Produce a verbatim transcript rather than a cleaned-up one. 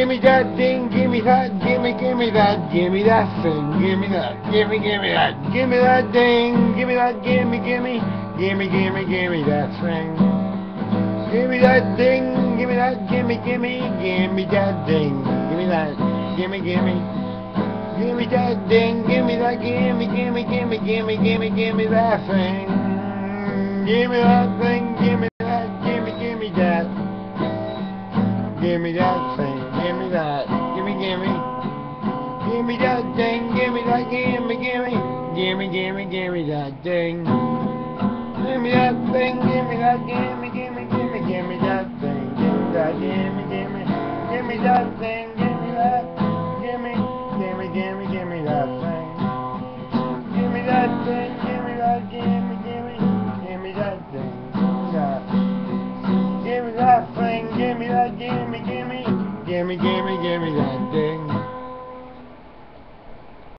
Gimme that thing, gimme that, gimme, gimme that, gimme that thing, gimme that, gimme, gimme that, gimme that thing, gimme that, gimme, gimme, gimme, gimme, gimme that thing. Gimme that thing, gimme that, gimme, gimme, gimme that thing, gimme that, gimme, gimme, gimme that thing, gimme that, gimme, gimme, gimme, gimme, gimme, gimme that thing. Gimme that thing, gimme that, gimme, gimme that. Gimme that thing, gimme that, gimme, gimme. Gimme that thing, gimme that, gimme, gimme. Gimme, gimme, gimme that thing. Gimme that thing, gimme that, gimme, gimme, gimme, gimme that thing. Gimme that, gimme, gimme. Gimme that thing, gimme that. Gimme, gimme, gimme, gimme that thing. Gimme that thing, gimme that, gimme, gimme. Gimme that thing, gimme that. Gimme that thing, gimme that, gimme, gimme, gimme, gimme, gimme that thing.